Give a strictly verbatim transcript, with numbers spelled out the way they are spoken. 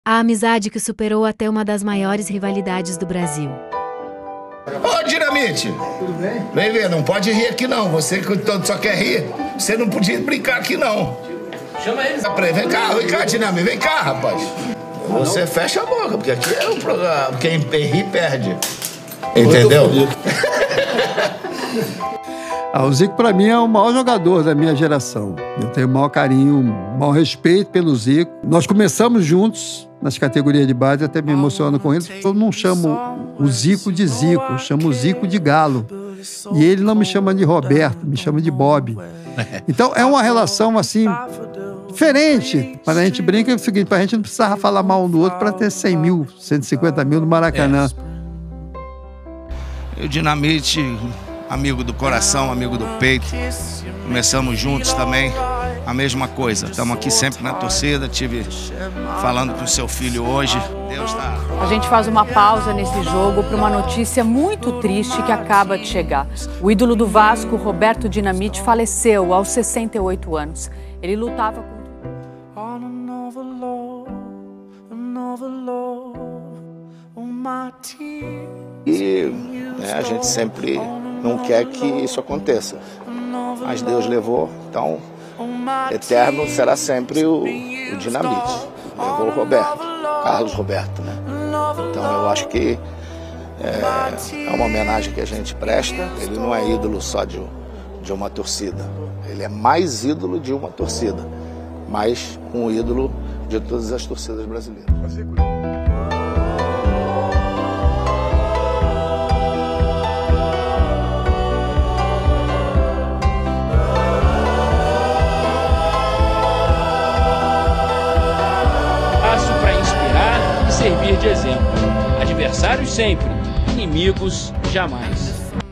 A amizade que superou até uma das maiores rivalidades do Brasil. Ô, Dinamite! Tudo bem? Vem ver, não pode rir aqui não. Você que só quer rir, você não podia brincar aqui não. Chama eles. Vem cá, vem cá, Dinamite, vem cá, rapaz. Você fecha a boca, porque aqui é um programa. Quem ri, perde. Entendeu? Ah, o Zico, para mim, é o maior jogador da minha geração. Eu tenho o maior carinho, o maior respeito pelo Zico. Nós começamos juntos nas categorias de base, até me emociono com ele. Eu não chamo o Zico de Zico, eu chamo o Zico de Galo. E ele não me chama de Roberto, me chama de Bob. Então, é uma relação, assim, diferente. Quando a gente brinca, é o seguinte, a gente não precisava falar mal um do outro para ter cem mil, cento e cinquenta mil no Maracanã. É. E o Dinamite, amigo do coração, amigo do peito. Começamos juntos também, a mesma coisa. Estamos aqui sempre na torcida, tive falando com o seu filho hoje. Deus tá... A gente faz uma pausa nesse jogo para uma notícia muito triste que acaba de chegar. O ídolo do Vasco, Roberto Dinamite, faleceu aos sessenta e oito anos. Ele lutava com... E né, a gente sempre não quer que isso aconteça. Mas Deus levou, então eterno será sempre o, o Dinamite. Levou o Roberto, Carlos Roberto, né? Então eu acho que é, é uma homenagem que a gente presta. Ele não é ídolo só de, de uma torcida. Ele é mais ídolo de uma torcida, mas um ídolo de todas as torcidas brasileiras. Servir de exemplo. Adversários sempre, inimigos jamais.